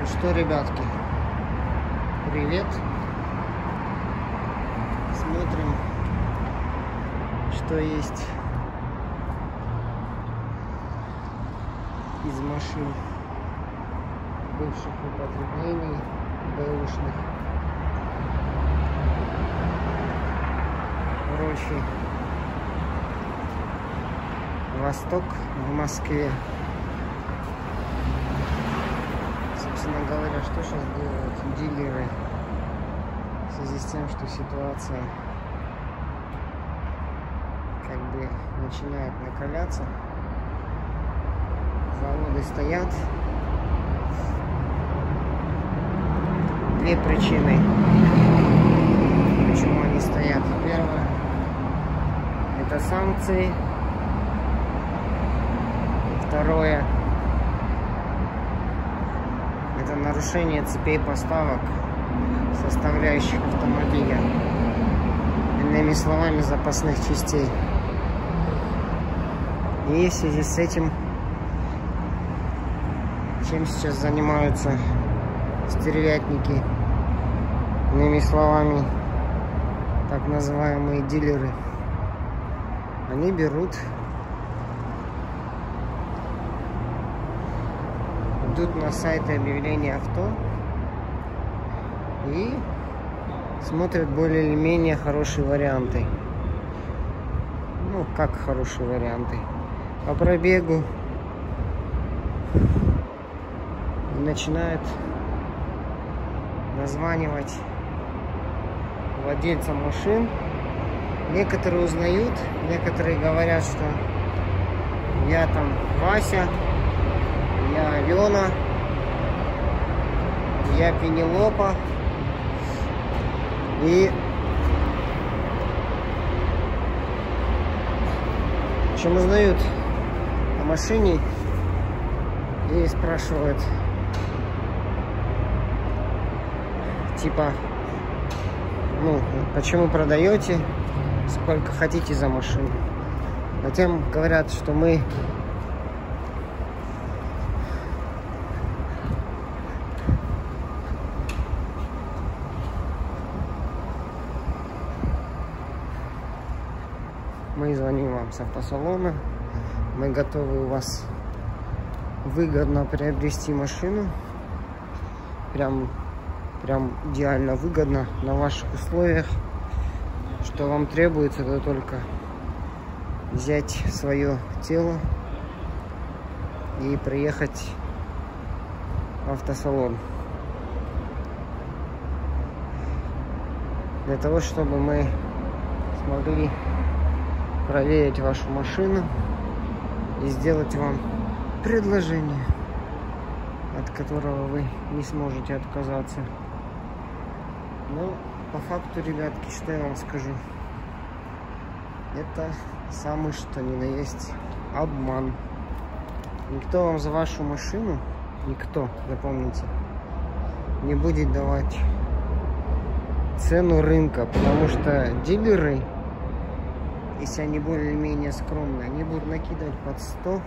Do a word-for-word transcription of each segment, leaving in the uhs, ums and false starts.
Ну что, ребятки, привет. Смотрим, что есть из машин бывших употреблений, бэушных. Короче, Восток в Москве. Собственно говоря, что сейчас делают дилеры в связи с тем, что ситуация как бы начинает накаляться. Заводы стоят. Две причины, почему они стоят. Первое — это санкции. Второе — это нарушение цепей поставок составляющих автомобиля. Иными словами, запасных частей. И в связи с этим, чем сейчас занимаются стервятники, иными словами, так называемые дилеры, они берут, идут на сайты объявления авто и смотрят более или менее хорошие варианты. Ну, как хорошие варианты? По пробегу. И начинают названивать владельцам машин. Некоторые узнают, некоторые говорят, что я там Вася, я Алена, я Пенелопа. И чем узнают о машине и спрашивают, типа, ну, почему продаете, сколько хотите за машину. Затем говорят, что мы мы звоним вам с автосалона, мы готовы у вас выгодно приобрести машину, прям прям идеально выгодно на ваших условиях. Что вам требуется, это только взять свое тело и приехать в автосалон для того, чтобы мы смогли проверить вашу машину и сделать вам предложение, от которого вы не сможете отказаться. Но по факту, ребятки, что я вам скажу, это самый что ни на есть обман. Никто вам за вашу машину, никто, запомните, не будет давать цену рынка, потому что дилеры, если они более-менее скромные, они будут накидывать под сто,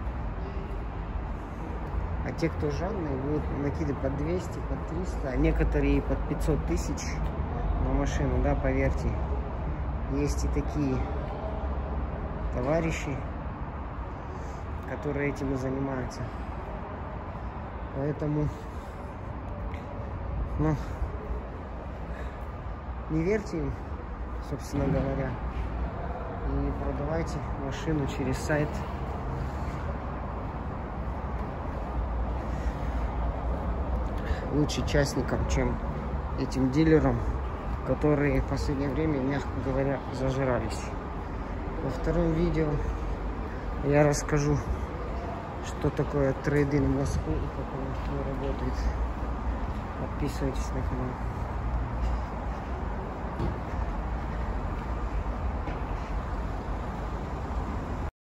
а те, кто жадные, будут накидывать под двести, под триста, а некоторые под пятьсот тысяч на машину, да, поверьте. Есть и такие товарищи, которые этим и занимаются. Поэтому, ну, не верьте им, собственно говоря, и продавайте машину через сайт. Лучше частникам, чем этим дилерам, которые в последнее время, мягко говоря, зажирались. Во втором видео я расскажу, что такое трейд-ин в Москве и как он работает. Подписывайтесь на канал.